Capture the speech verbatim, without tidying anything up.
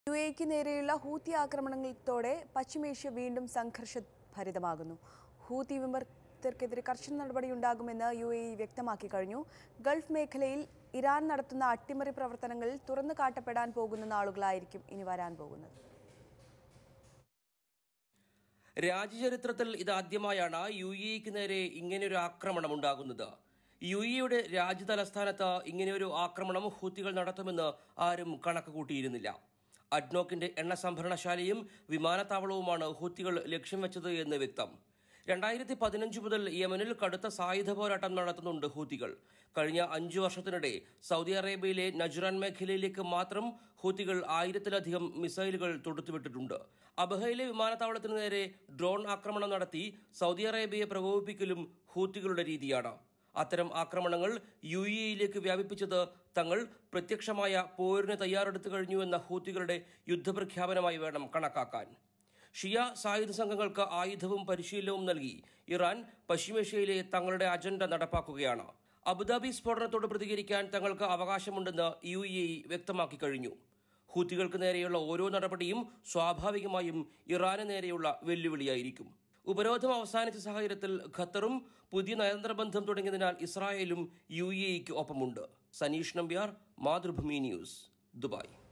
യുഎഇക്ക് നേരെയുള്ള ഹൂത്തി ആക്രമണങ്ങളോടെ പശ്ചിമേഷ്യ വീണ്ടും സംഘർഷഭരിതമാകുന്നു. ഹൂത്തി വിമതർക്കെതിരെ കർശന നടപടിയുണ്ടാകുമെന്ന് യുഎഇ വ്യക്തമാക്കി കഴിഞ്ഞു. ഗൾഫ് മേഖലയിൽ ഇറാൻ നടത്തുന്ന അട്ടിമറി പ്രവർത്തനങ്ങളിൽ തുറന്നു കാട്ടപ്പെടാൻ പോകുന്ന നാളുകളായിരിക്കും ഇനി വരാൻ പോകുന്നത്. രാജ്യചരിത്രത്തിൽ ഇതാദ്യമായാണ് യുഎഇക്ക് നേരെ ഇങ്ങനെയൊരു ആക്രമണം ഉണ്ടാകുന്നത്. യുഎഇയുടെ രാജ്യതലസ്ഥാനത്ത് ഇങ്ങനെയൊരു ആക്രമണം ഹൂത്തികൾ നടത്തുമെന്ന് ആരും കണക്ക് കൂട്ടിയിരുന്നില്ല. അഡ്നോക്കിന്റെ എണ്ണ സംഭരണശാലയും വിമാനത്താവളവുമാണ് ഹൂത്തികൾ ലക്ഷ്യം വെച്ചത് എന്ന് വ്യക്തം. രണ്ടായിരത്തി പതിനഞ്ച് മുതൽ യമനിൽ കടുത്ത സായുധ പോരാട്ടം നടത്തുന്നുണ്ട് ഹൂത്തികൾ. കഴിഞ്ഞ അഞ്ചു വർഷത്തിനിടെ സൗദി അറേബ്യയിലെ നജ്റാൻ മേഖലയിലേക്ക് മാത്രം ഹൂത്തികൾ ആയിരത്തിലധികം മിസൈലുകൾ തൊടുത്തുവിട്ടിട്ടുണ്ട്. അബഹയിലെ വിമാനത്താവളത്തിന് നേരെ ഡ്രോൺ ആക്രമണം നടത്തി സൗദി അറേബ്യയെ പ്രകോപിപ്പിക്കലും ഹൂത്തികളുടെ രീതിയാണ്. അത്തരം ആക്രമണങ്ങൾ യുഎഇയിലേക്ക് വ്യാപിപ്പിച്ചത് തങ്ങൾ പ്രത്യക്ഷമായ പോരിന് തയ്യാറെടുത്തു കഴിഞ്ഞുവെന്ന ഹൂത്തികളുടെ യുദ്ധപ്രഖ്യാപനമായി വേണം കണക്കാക്കാൻ. ഷിയ സായുധ സംഘങ്ങൾക്ക് ആയുധവും പരിശീലനവും നൽകി ഇറാൻ പശ്ചിമേഷ്യയിലെ തങ്ങളുടെ അജണ്ട നടപ്പാക്കുകയാണ്. അബുദാബി സ്ഫോടനത്തോട് പ്രതികരിക്കാൻ തങ്ങൾക്ക് അവകാശമുണ്ടെന്ന് യുഎഇ വ്യക്തമാക്കി കഴിഞ്ഞു. ഹൂത്തികൾക്ക് നേരെയുള്ള ഓരോ നടപടിയും സ്വാഭാവികമായും ഇറാന് നേരെയുള്ള വെല്ലുവിളിയായിരിക്കും. ഉപരോധം അവസാനിച്ച സാഹചര്യത്തിൽ ഖത്തറും പുതിയ നയതന്ത്ര ബന്ധം തുടങ്ങിയതിനാൽ ഇസ്രായേലും യുഎഇക്ക് ഒപ്പമുണ്ട്. Saneesh Nambiar, Mathrubhumi News, Dubai.